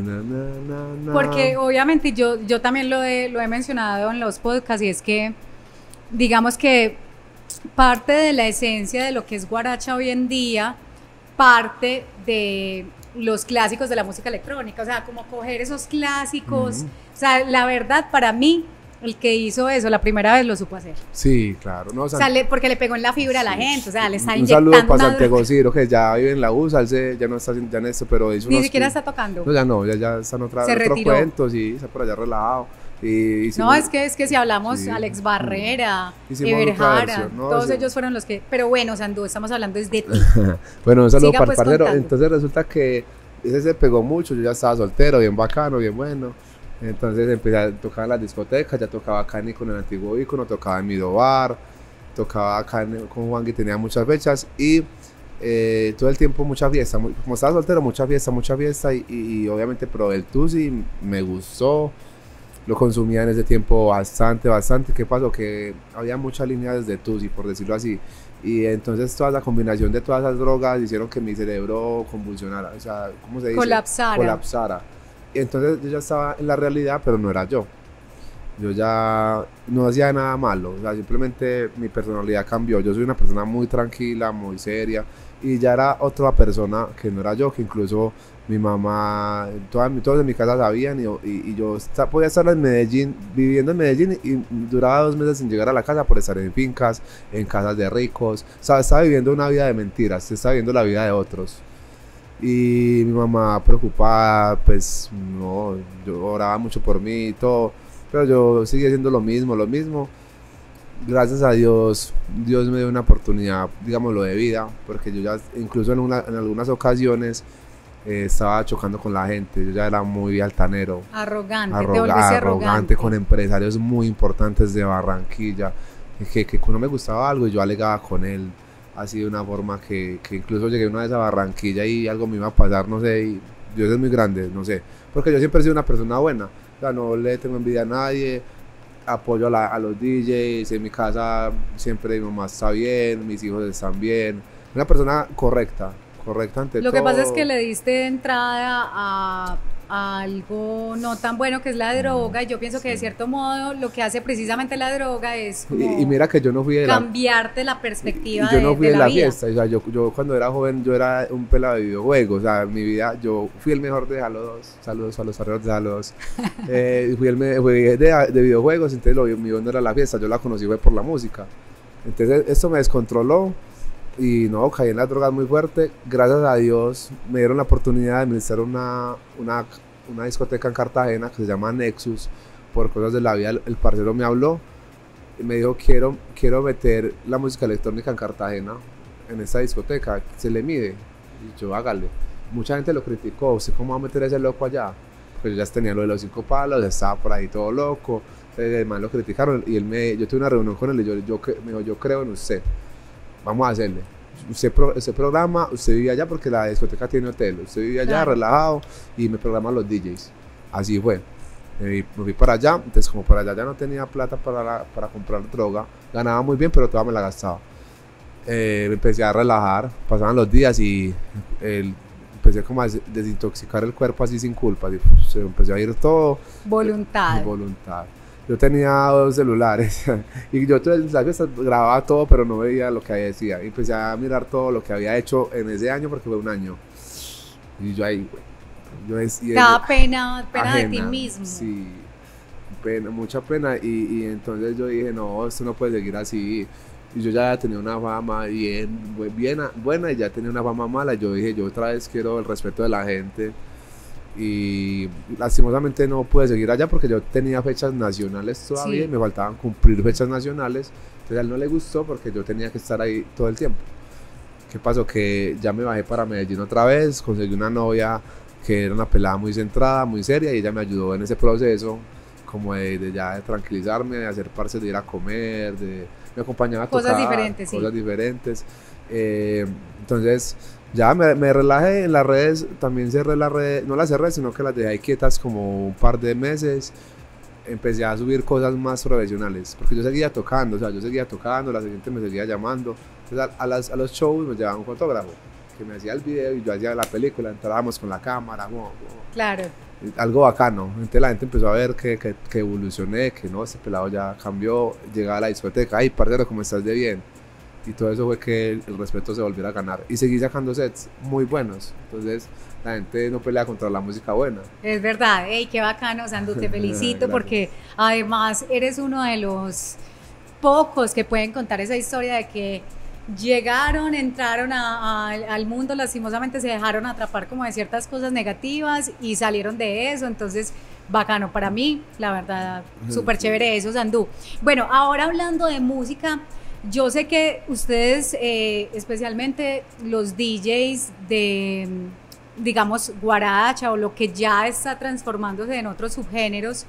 Porque obviamente yo también lo he mencionado en los podcasts, y es que digamos que parte de la esencia de lo que es guaracha hoy en día parte de los clásicos de la música electrónica, o sea, como coger esos clásicos, o sea, la verdad, para mí, el que hizo eso la primera vez lo supo hacer. Sí, claro. No, o sea, porque le pegó en la fibra a la gente, o sea, le está un inyectando. Un saludo para Santiago Ciro, que ya vive en la USA, él ya no está ya en esto, pero hizo ni siquiera está tocando. No, ya está en otro cuento, sí, está por allá relajado. No, es que si hablamos, sí, Alex Barrera, Ever Jara, ¿no? Todos ellos fueron los que... Pero bueno, Sandú, estamos hablando desde ti. Bueno, un saludo para pues el parcero. Contando. Entonces resulta que ese se pegó mucho, yo ya estaba soltero, bien bacano, bien bueno. Entonces empecé a tocar en las discotecas, ya tocaba acá con el antiguo ícono, tocaba en Midobar, tocaba acá con Juan, que tenía muchas fechas, y todo el tiempo mucha fiesta. Como estaba soltero, mucha fiesta, y obviamente probé el Tusi, me gustó. Lo consumía en ese tiempo bastante. ¿Qué pasó? Que había muchas líneas de Tusi, por decirlo así. Y entonces toda la combinación de todas esas drogas hicieron que mi cerebro convulsionara. O sea, ¿cómo se dice? Colapsara. Y entonces yo ya estaba en la realidad, pero no era yo. Yo ya no hacía nada malo. O sea, simplemente mi personalidad cambió. Yo soy una persona muy tranquila, muy seria. Y ya era otra persona que no era yo, que incluso mi mamá, todos en mi casa sabían, y yo podía estar en Medellín, viviendo en Medellín, y duraba 2 meses sin llegar a la casa por estar en fincas, en casas de ricos. O sea, estaba viviendo una vida de mentiras, estaba viviendo la vida de otros. Y mi mamá preocupada, pues no, yo oraba mucho por mí y todo, pero yo seguía haciendo lo mismo. Gracias a Dios me dio una oportunidad, digámoslo, de vida, porque yo ya, incluso en algunas ocasiones, estaba chocando con la gente. Yo ya era muy altanero, arrogante con empresarios muy importantes de Barranquilla, que no me gustaba algo y yo alegaba con él, así de una forma que incluso llegué una vez a Barranquilla y algo me iba a pasar, no sé, y Dios es muy grande, no sé, porque yo siempre he sido una persona buena, o sea, no le tengo envidia a nadie, apoyo a los DJs, en mi casa siempre mi mamá está bien, mis hijos están bien, una persona correcta ante Lo todo. que pasa es que le diste entrada a algo no tan bueno, que es la droga, y yo pienso que de cierto modo lo que hace precisamente la droga es como y mira que yo no fui de cambiarte la perspectiva yo no fui de la vida. Fiesta, o sea, yo cuando era joven yo era un pelado de videojuegos, o sea, en mi vida yo fui el mejor de Halo 2, saludos a los arreglos de Halo 2, fui de videojuegos, entonces mi onda era la fiesta, yo la conocí fue por la música, entonces esto me descontroló y no, caí en las drogas muy fuerte. Gracias a Dios me dieron la oportunidad de administrar una discoteca en Cartagena que se llama Nexus. Por cosas de la vida, el parcero me habló y me dijo, quiero meter la música electrónica en Cartagena, en esta discoteca, se le mide. Y yo, hágale. Mucha gente lo criticó, ¿usted cómo va a meter ese loco allá? Porque yo ya tenía lo de los 5 palos, estaba por ahí todo loco. Además lo criticaron y yo tuve una reunión con él y me dijo, yo creo en usted, vamos a hacerle. Usted programa, usted vive allá porque la discoteca tiene hotel, usted vive allá relajado y me programan los DJs. Así fue. Me fui para allá, entonces como para allá ya no tenía plata para comprar droga, ganaba muy bien pero toda me la gastaba. Me empecé a relajar, pasaban los días y empecé como a desintoxicar el cuerpo así sin culpa, se empezó a ir todo. Voluntad. Yo tenía 2 celulares y yo todo el grababa todo pero no veía lo que decía y empecé a mirar todo lo que había hecho en ese año porque fue un año y yo ahí, cada pena ajena, de ti mismo. Sí, mucha pena y entonces yo dije, no, esto no puede seguir así. Y yo ya tenía una fama bien buena y ya tenía una fama mala. Yo dije, yo otra vez quiero el respeto de la gente. Y lastimosamente no pude seguir allá porque yo tenía fechas nacionales todavía y me faltaban cumplir fechas nacionales. Entonces a él no le gustó porque yo tenía que estar ahí todo el tiempo. ¿Qué pasó? Que ya me bajé para Medellín otra vez, conseguí una novia que era una pelada muy centrada, muy seria, y ella me ayudó en ese proceso como de tranquilizarme, de hacer parce, de ir a comer, me acompañaba a tocar cosas diferentes. Entonces ya me relajé en las redes, también cerré las redes, no las cerré, sino que las dejé ahí quietas como un par de meses. Empecé a subir cosas más profesionales, porque yo seguía tocando, la gente me seguía llamando. Entonces a los shows me llevaba un fotógrafo que me hacía el video y yo hacía la película, entrábamos con la cámara, claro, algo bacano. Entonces la gente empezó a ver que evolucioné, que no, este pelado ya cambió, llegaba a la discoteca, ay parcero, ¿cómo estás de bien? Y todo eso fue que el respeto se volviera a ganar y seguí sacando sets muy buenos. Entonces la gente no pelea contra la música buena. Es verdad, hey, qué bacano, Sandu, te felicito porque además eres uno de los pocos que pueden contar esa historia de que entraron al mundo, lastimosamente se dejaron atrapar como de ciertas cosas negativas y salieron de eso. Entonces bacano para mí, la verdad, súper chévere eso, Sandu. Bueno, ahora hablando de música, yo sé que ustedes, especialmente los DJs de, digamos, guaracha o lo que ya está transformándose en otros subgéneros,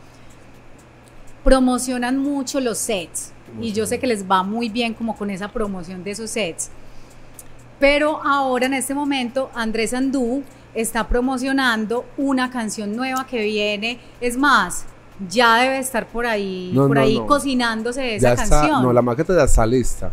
promocionan mucho los sets. Y yo sé que les va muy bien como con esa promoción de esos sets. Pero ahora en este momento Andrés Sandu está promocionando una canción nueva que viene. Es más, ya debe estar por ahí, cocinándose esa canción. La maqueta ya está lista.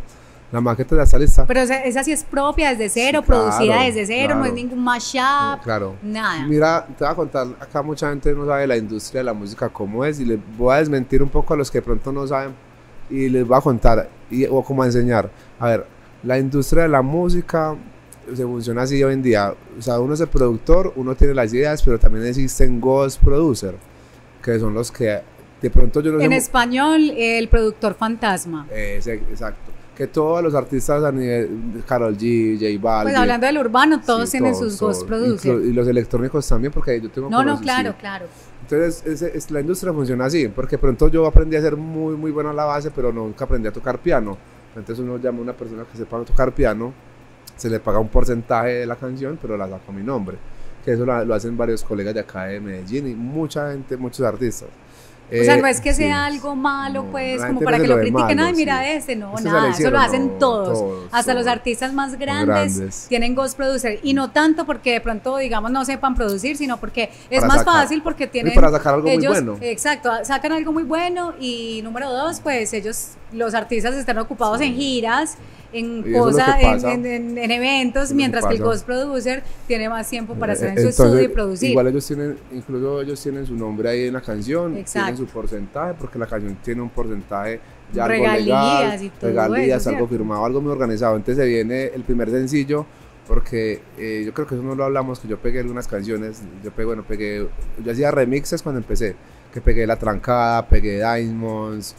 Pero esa sí es propia desde cero, sí, producida desde cero, no es ningún mashup, nada. Mira, te voy a contar, acá mucha gente no sabe la industria de la música cómo es y les voy a desmentir un poco a los que de pronto no saben y les voy a contar o como a enseñar. A ver, la industria de la música se funciona así hoy en día. O sea, uno es el productor, uno tiene las ideas, pero también existen ghost producer, que son los que de pronto yo no sé. En español, el productor fantasma. Exacto. Que todos los artistas a nivel Karol G, J Balvin. Pues hablando del urbano, todos tienen sus ghost producers. Y los electrónicos también, porque yo tengo. Claro. Entonces, la industria funciona así, porque pronto yo aprendí a ser muy, muy buena a la base, pero nunca aprendí a tocar piano. Entonces uno llama a una persona que sepa tocar piano, se le paga un porcentaje de la canción, pero la saca a mi nombre. Que eso lo hacen varios colegas de acá de Medellín y mucha gente, muchos artistas. O sea, no es que sea algo malo, pues, como para que lo critiquen, ay, mira nada, eso lo hacen todos, hasta los artistas más grandes tienen ghost producer, y no tanto porque de pronto, digamos, no sepan producir, sino porque es más fácil, porque tienen, para sacar algo muy bueno. Exacto, sacan algo muy bueno, y número 2, pues ellos, los artistas están ocupados en giras, en cosas, en eventos, mientras que el ghost producer tiene más tiempo para estar en su estudio y producir. Igual incluso ellos tienen su nombre ahí en la canción, tienen su porcentaje, porque la canción tiene un porcentaje ya regalías algo legal, y todo regalías, eso, algo firmado, algo muy organizado. Entonces se viene el primer sencillo, porque yo creo que eso no lo hablamos, que yo pegué algunas canciones, yo hacía remixes cuando empecé, que pegué La Trancada, pegué Diamonds,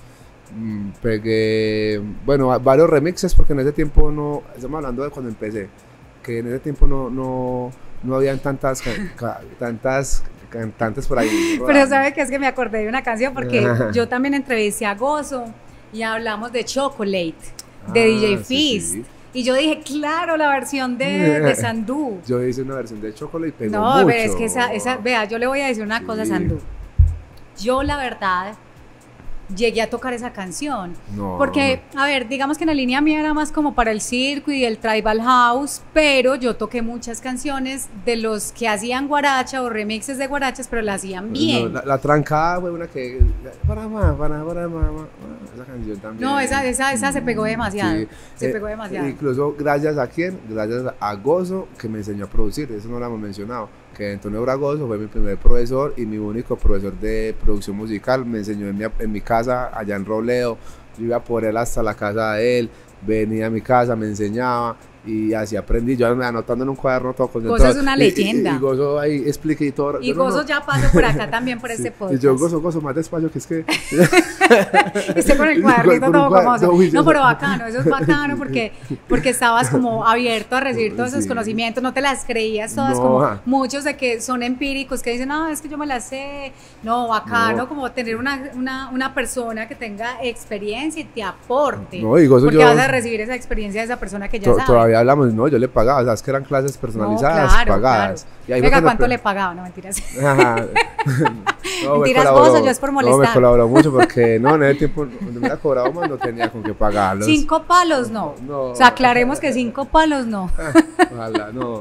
Pegué, bueno, varios remixes porque en ese tiempo no, estamos hablando de cuando empecé, que en ese tiempo no habían tantas cantantes por ahí. Pero sabe que es que me acordé de una canción porque yo también entrevisté a Gozo y hablamos de Chocolate, de DJ Feast. Sí. Y yo dije, claro, la versión de Sandú. Yo hice una versión de Chocolate y pegó no, mucho. Pero es que esa, vea, yo le voy a decir una cosa a Sandú. Yo, la verdad, llegué a tocar esa canción. No. Porque, a ver, digamos que en la línea mía era más como para el circo y el tribal house, pero yo toqué muchas canciones de los que hacían guaracha o remixes de guarachas, pero la hacían bien. No, la trancada fue una que... Para mamá, esa canción también. No, esa se pegó demasiado. Sí. Se pegó demasiado. Incluso gracias a quién, gracias a Gozo, que me enseñó a producir, eso no lo hemos mencionado. Que Antonio Bragoso fue mi primer profesor y mi único profesor de producción musical. Me enseñó en mi casa allá en Robledo. Yo iba por él hasta la casa de él, venía a mi casa, me enseñaba y así aprendí. Yo anotando en un cuaderno todo concentrado. Gozo es una leyenda. Y Gozo ahí expliqué y todo. Y Gozo ya pasó por acá también por este podcast. Y yo, Gozo, más despacio, que es que... Esté con el cuadernito todo famoso. No, pero bacano, eso es bacano porque estabas como abierto a recibir todos esos conocimientos, no te las creías todas, como muchos de que son empíricos, que dicen, no, es que yo me las sé. No, bacano, como tener una persona que tenga experiencia y te aporte. No, y Gozo, porque vas a recibir esa experiencia de esa persona que ya sabe. Todavía hablamos, no, yo le pagaba, o sea, es que eran clases personalizadas, pagadas. Claro. Y ahí venga, ¿cuánto le pagaba? No, mentiras. No, mentiras, Gozo, yo es por molestar. No, me colaboró mucho porque, no, en ese tiempo, cuando me la cobraba más, no tenía con qué pagarlos. 5 palos no. O sea, aclaremos que 5 palos no. Ojalá, no.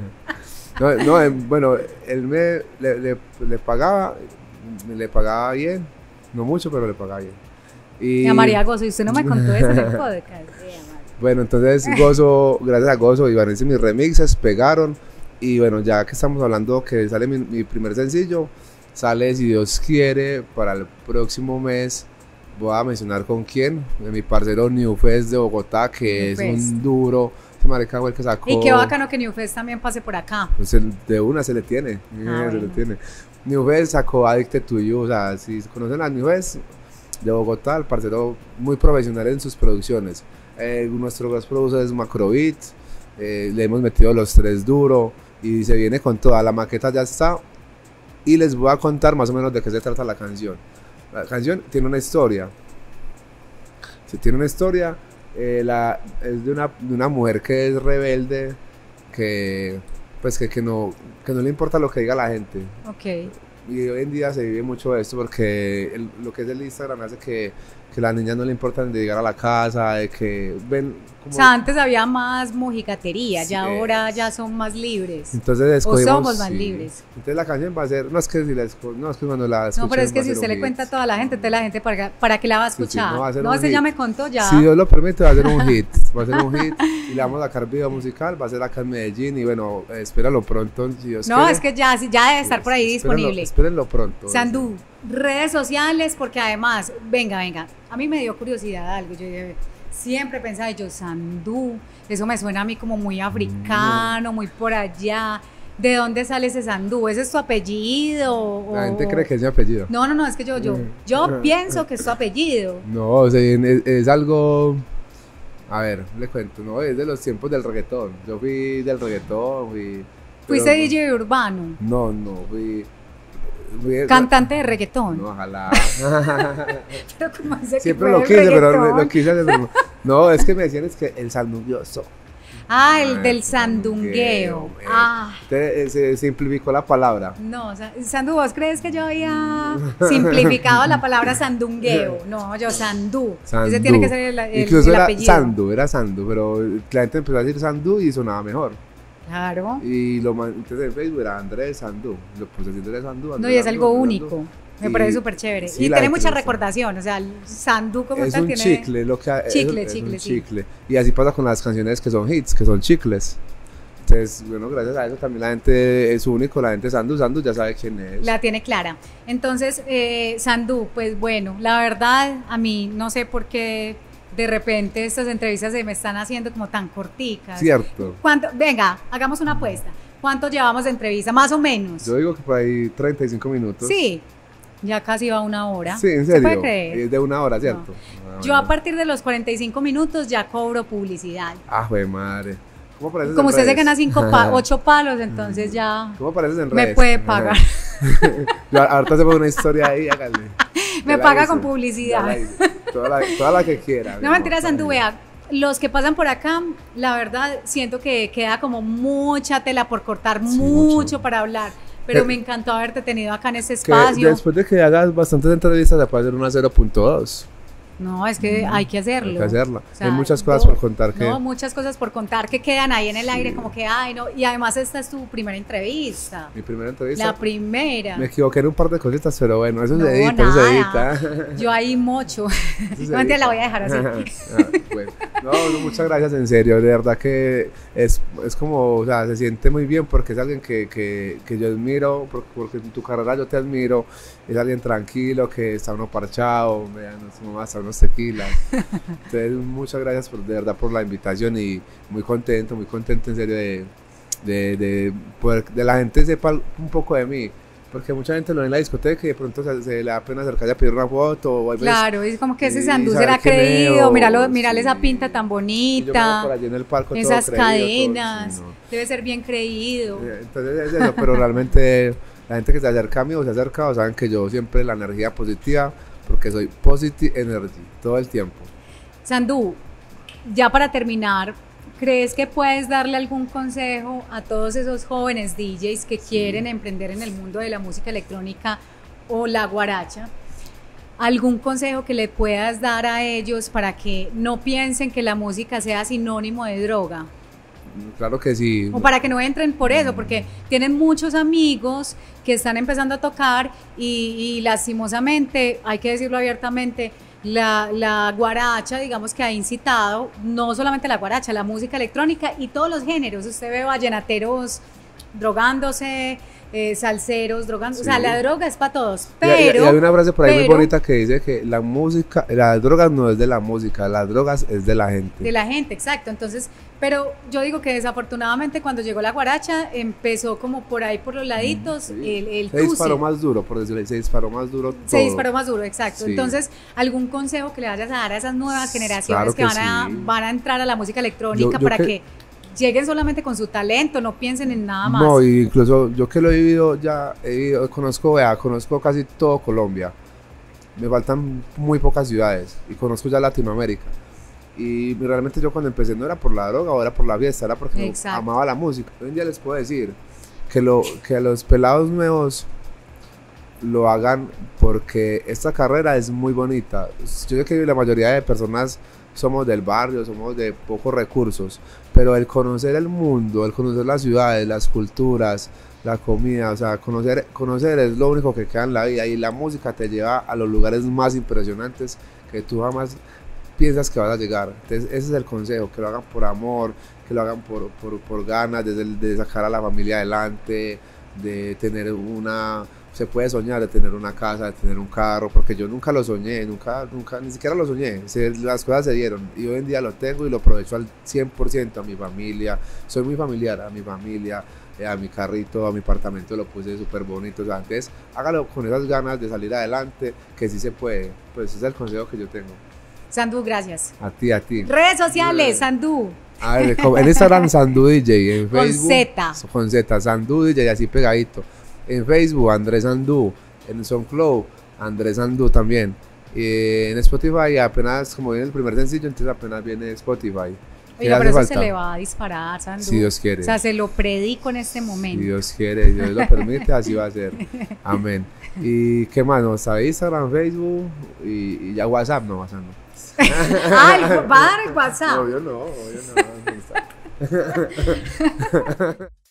Bueno, él le pagaba bien, no mucho, pero le pagaba bien. Y a María Gozo, y usted no me contó eso en el podcast. Bueno, entonces Gozo, gracias a Gozo y Vanessa, mis remixes pegaron. Y bueno, ya que estamos hablando que sale mi primer sencillo, sale, si Dios quiere, para el próximo mes. Voy a mencionar con quién, mi parcero New Fest de Bogotá, que es un duro. Ese marica fue el que sacó. Y qué bacano que New Fest también pase por acá. Pues de una se le tiene. New Fest sacó Addicted to You. O sea, si conocen a New Fest de Bogotá, el parcero muy profesional en sus producciones. Nuestro gran producer es Macrobeat. Le hemos metido los 3 duro y se viene con toda la maqueta, ya está. Y les voy a contar más o menos de qué se trata la canción. La canción tiene una historia. Es de una mujer que es rebelde, que no le importa lo que diga la gente. Okay. Y hoy en día se vive mucho esto porque lo que es el Instagram hace que a las niñas no le importa de llegar a la casa, de que ven como... O sea, antes había más mojigatería, sí, ya ahora ya son más libres. Entonces escogimos, o somos más libres. Entonces la canción va a ser, no es que cuando la escuchen, no, pero es que si usted le cuenta a toda la gente, entonces la gente para qué la va a escuchar. Sí, no, ese ya me contó ya. Si Dios lo permite, va a ser un hit. Y le vamos a sacar video musical, va a ser acá en Medellín y bueno, espéralo pronto, si Dios quiere. Es que ya debe estar por ahí disponible. Espérenlo pronto. Sandú, redes sociales, porque además, venga, a mí me dio curiosidad algo, yo siempre pensaba, Sandú, eso me suena a mí como muy africano, muy por allá. ¿De dónde sale ese Sandú? ¿Ese es tu apellido? La gente cree que es mi apellido. No, es que yo pienso que es tu apellido. No, o sea, es algo... A ver, le cuento, no, es de los tiempos del reggaetón. Yo fui del reggaetón, ¿Fuiste DJ urbano? No, fui cantante de reggaetón. No, ojalá. Pero ¿cómo hace siempre lo quise, pero lo quise hacer. No, es que me decían que el sandunguioso. El del sandungueo. Se simplificó la palabra. No, Sandú, ¿vos crees que yo había simplificado la palabra sandungueo? No, yo Sandú. Ese tiene que ser el incluso era apellido. Era Sandú, pero la gente empezó a decir Sandú y sonaba mejor. Claro. Y entonces en Facebook era Andrés Sandú. Lo puse Andrés Sandú. No, y es algo único. Me parece súper chévere. Sí, y tiene mucha recordación, o sea, el Sandú como es tal un tiene... chicle, es un chicle. Y así pasa con las canciones que son hits, que son chicles. Entonces, bueno, gracias a eso también la gente es único, la gente Sandú ya sabe quién es. La tiene clara. Entonces, Sandú, pues bueno, la verdad, a mí no sé por qué de repente estas entrevistas se me están haciendo como tan corticas. Cierto. Venga, hagamos una apuesta. ¿Cuánto llevamos de entrevista? Más o menos. Yo digo que por ahí 35 minutos. Sí. Ya casi va 1 hora. Sí, en serio. ¿Se puede creer? Es de 1 hora, ¿cierto? No. Yo a partir de los 45 minutos ya cobro publicidad. Ah, güey, madre. ¿Cómo apareces Como en usted redes? se gana 8 palos, entonces ya ¿Cómo apareces en redes? me puede pagar. Ahorita hacemos una historia ahí, hágale. Me paga con publicidad. Toda la que quiera. No mentiras, Sandú, vea, los que pasan por acá, la verdad, siento que queda como mucha tela por cortar, Sí, mucho para hablar. Pero me encantó haberte tenido acá en este Que espacio. después de que hagas bastantes entrevistas, se puede hacer una 0.2. No, es que hay que hacerlo. Hay que hacerla. O sea, hay muchas cosas por contar. No, muchas cosas por contar que quedan ahí en el aire, como que, ay, no. Y además esta es tu primera entrevista. Mi primera entrevista. La primera. Me equivoqué en un par de cositas, pero bueno, eso No, se edita, nada. eso se edita. Yo ahí mocho. No, mentira, la voy a dejar así. Bueno, no, muchas gracias, en serio, de verdad que es como, o sea, se siente muy bien porque es alguien que yo admiro, porque en tu carrera yo te admiro, es alguien tranquilo, que está uno parchado, vean, su mamá está unos tequilas. Entonces, muchas gracias de verdad por la invitación y muy contento en serio de poder, de la gente sepa un poco de mí. Porque mucha gente lo ve en la discoteca y de pronto se le da pena acercarse a pedir una foto. O claro, es como que ese Sandú saber será quién es, creído, mírale sí. esa pinta tan Y yo bonita, por allí en el palco todo esas creído, cadenas, todo, sí, no. debe ser bien creído. Entonces es eso, pero realmente la gente que se acerca a mí o se ha acercado saben que yo siempre la energía positiva, porque soy positive energy todo el tiempo. Sandú, ya para terminar, ¿crees que puedes darle algún consejo a todos esos jóvenes DJs que quieren emprender en el mundo de la música electrónica o la guaracha? ¿Algún consejo que le puedas dar a ellos para que no piensen que la música sea sinónimo de droga? Claro que sí. O para que no entren por eso, porque tienen muchos amigos que están empezando a tocar y lastimosamente, hay que decirlo abiertamente, la guaracha, digamos que ha incitado, no solamente la guaracha, la música electrónica y todos los géneros. Usted ve vallenateros drogándose, salseros drogándose, Sí. o sea, la droga es para todos, Y hay una frase por ahí muy pero- bonita que dice que la música, las drogas no es de la música, las drogas es de la gente. de la gente, exacto. Entonces, pero yo digo que desafortunadamente cuando llegó la guaracha empezó como por ahí por los laditos, Sí. el Se disparó tusi. más duro, por decirlo, se disparó más duro todo. Se disparó más duro, exacto. Sí. Entonces, ¿algún consejo que le vayas a dar a esas nuevas generaciones Claro que que van sí. van a entrar a la música electrónica Yo para que- que lleguen solamente con su talento, no piensen en nada más? No, y incluso yo que lo he vivido ya, conozco casi todo Colombia. Me faltan muy pocas ciudades y conozco ya Latinoamérica. Y realmente yo cuando empecé no era por la droga o era por la fiesta, era porque Exacto. amaba la música. Hoy en día les puedo decir que a los pelados nuevos lo hagan porque esta carrera es muy bonita. Yo sé que la mayoría de personas somos del barrio, somos de pocos recursos, pero el conocer el mundo, el conocer las ciudades, las culturas, la comida, o sea, conocer es lo único que queda en la vida, y la música te lleva a los lugares más impresionantes que tú jamás piensas que vas a llegar. Entonces ese es el consejo, que lo hagan por amor, que lo hagan por ganas de sacar a la familia adelante, de tener se puede soñar de tener una casa, de tener un carro, porque yo nunca lo soñé, nunca, ni siquiera lo soñé, las cosas se dieron y hoy en día lo tengo y lo aprovecho al 100% a mi familia, soy muy familiar a mi familia, a mi carrito, a mi apartamento lo puse súper bonito, o sea, entonces hágalo con esas ganas de salir adelante, que sí se puede, pues ese es el consejo que yo tengo. Sandú, gracias. A ti. Redes sociales, Sandú. A ver, en Instagram Sandú DJ, en Con Facebook Z. con Z, Sandú DJ, así pegadito. En Facebook Andrés Sandú, en SoundCloud Andrés Sandú también. Y en Spotify apenas, como viene el primer sencillo, entonces apenas viene Spotify. ¿Qué Oiga, hace pero eso falta? se le va a disparar, Sandú. Si Dios quiere. O sea, se lo predico en este momento. Si Dios quiere, si Dios lo permite, así va a ser. Amén. ¿Y qué más? ¿No? ¿Está Instagram, Facebook y ya WhatsApp? No, WhatsApp no. Ay, va a dar el WhatsApp. Obvio no, no está.